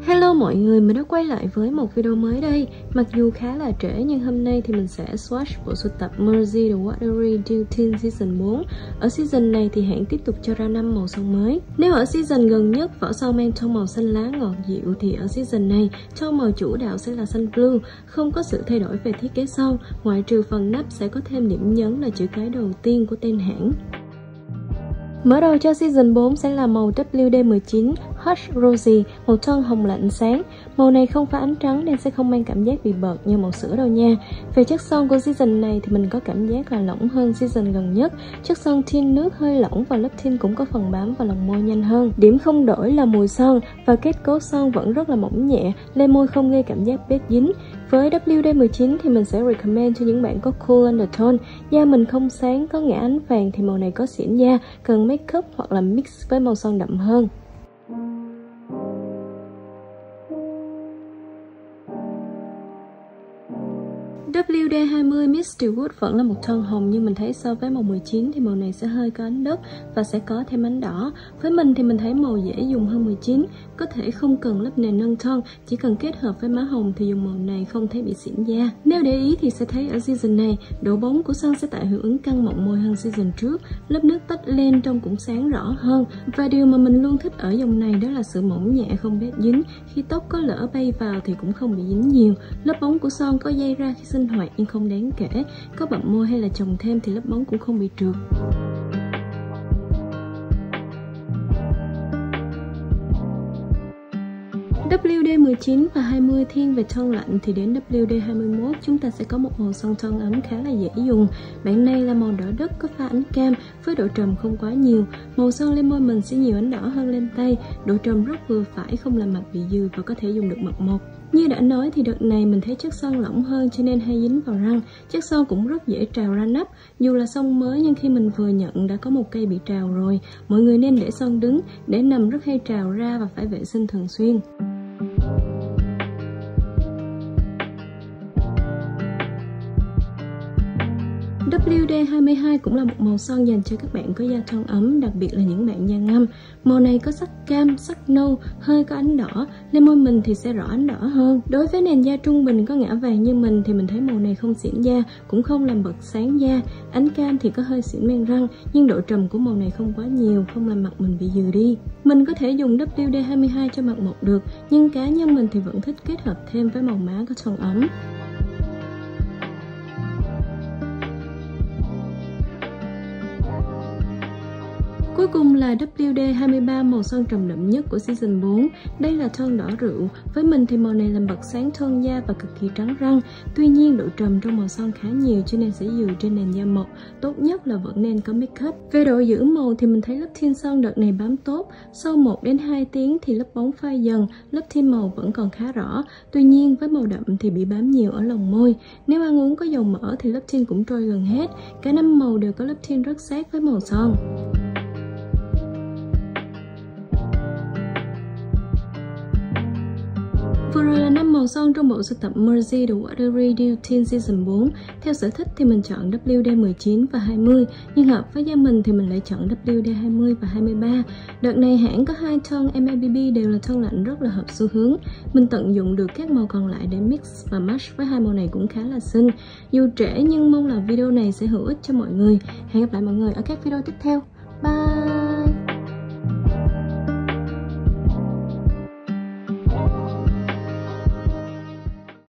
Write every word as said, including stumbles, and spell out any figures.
Hello mọi người, mình đã quay lại với một video mới đây. Mặc dù khá là trễ nhưng hôm nay thì mình sẽ swatch bộ sưu tập Mercy The Watery Dew Tint Season bốn. Ở season này thì hãng tiếp tục cho ra năm màu son mới. Nếu ở season gần nhất vỏ son mang tông màu xanh lá ngọt dịu thì ở season này tông màu chủ đạo sẽ là xanh blue, không có sự thay đổi về thiết kế son, ngoại trừ phần nắp sẽ có thêm điểm nhấn là chữ cái đầu tiên của tên hãng. Mở đầu cho season bốn sẽ là màu W D mười chín Hush Rosy, màu tông hồng lạnh sáng. Màu này không pha ánh trắng nên sẽ không mang cảm giác bị bợt như màu sữa đâu nha. Về chất son của season này thì mình có cảm giác là lỏng hơn season gần nhất. Chất son tint nước hơi lỏng và lớp tint cũng có phần bám vào lòng môi nhanh hơn. Điểm không đổi là mùi son và kết cấu son vẫn rất là mỏng nhẹ, lên môi không gây cảm giác bết dính. Với W D mười chín thì mình sẽ recommend cho những bạn có cool undertone, da mình không sáng, có ngã ánh vàng thì màu này có xỉn da, cần make up hoặc là mix với màu son đậm hơn. W D hai mươi Misty Wood vẫn là một tông hồng nhưng mình thấy so với màu mười chín thì màu này sẽ hơi có ánh đất và sẽ có thêm ánh đỏ. Với mình thì mình thấy màu dễ dùng hơn mười chín, có thể không cần lớp nền nâng tông, chỉ cần kết hợp với má hồng thì dùng màu này không thấy bị xỉn da. Nếu để ý thì sẽ thấy ở season này, độ bóng của son sẽ tạo hiệu ứng căng mọng môi hơn season trước, lớp nước tách lên trông cũng sáng rõ hơn. Và điều mà mình luôn thích ở dòng này đó là sự mỏng nhẹ không bết dính, khi tóc có lỡ bay vào thì cũng không bị dính nhiều. Lớp bóng của son có dây ra khi sinh hoạt nhưng không đáng kể, có bậm môi hay là chồng thêm thì lớp bóng cũng không bị trượt. W D mười chín và hai mươi thiên về tông lạnh thì đến W D hai mươi mốt chúng ta sẽ có một màu son tông ấm khá là dễ dùng. Bản này là màu đỏ đất có pha ánh cam với độ trầm không quá nhiều. Màu son lên môi mình sẽ nhiều ánh đỏ hơn lên tay, độ trầm rất vừa phải, không làm mặt bị dư và có thể dùng được mật một. Như đã nói thì đợt này mình thấy chất son lỏng hơn cho nên hay dính vào răng. Chất son cũng rất dễ trào ra nắp. Dù là son mới nhưng khi mình vừa nhận đã có một cây bị trào rồi. Mọi người nên để son đứng, để nằm rất hay trào ra và phải vệ sinh thường xuyên. W D hai mươi hai cũng là một màu son dành cho các bạn có da tông ấm, đặc biệt là những bạn da ngăm. Màu này có sắc cam, sắc nâu, hơi có ánh đỏ, lên môi mình thì sẽ rõ ánh đỏ hơn. Đối với nền da trung bình có ngã vàng như mình thì mình thấy màu này không xỉn da, cũng không làm bật sáng da. Ánh cam thì có hơi xỉn men răng, nhưng độ trầm của màu này không quá nhiều, không làm mặt mình bị dừ đi. Mình có thể dùng W D hai mươi hai cho mặt một được, nhưng cá nhân mình thì vẫn thích kết hợp thêm với màu má có tông ấm. Cuối cùng là W D hai mươi ba, màu son trầm đậm nhất của season bốn. Đây là tông đỏ rượu. Với mình thì màu này làm bật sáng tông da và cực kỳ trắng răng. Tuy nhiên độ trầm trong màu son khá nhiều cho nên sẽ dừ trên nền da mộc. Tốt nhất là vẫn nên có make up. Về độ giữ màu thì mình thấy lớp tint son đợt này bám tốt. Sau một đến hai tiếng thì lớp bóng phai dần, lớp tint màu vẫn còn khá rõ. Tuy nhiên với màu đậm thì bị bám nhiều ở lòng môi. Nếu ăn uống có dầu mỡ thì lớp tint cũng trôi gần hết. Cả năm màu đều có lớp tint rất sát với màu son. Vừa rồi là năm màu son trong bộ sưu tập Mercy The Watery Dew Tint Season bốn. Theo sở thích thì mình chọn W D mười chín và hai mươi, nhưng hợp với da mình thì mình lại chọn W D hai mươi và hai mươi ba. Đợt này hãng có hai tông M A B B đều là tông lạnh rất là hợp xu hướng. Mình tận dụng được các màu còn lại để mix và match với hai màu này cũng khá là xinh. Dù trễ nhưng mong là video này sẽ hữu ích cho mọi người. Hẹn gặp lại mọi người ở các video tiếp theo. Bye!